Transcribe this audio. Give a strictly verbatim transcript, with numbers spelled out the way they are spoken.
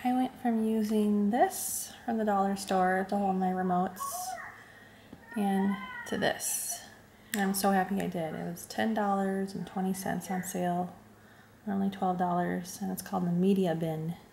I went from using this from the dollar store to hold my remotes and to this. And I'm so happy I did. It was ten dollars and twenty cents on sale, only twelve dollars, and it's called the Media Bin.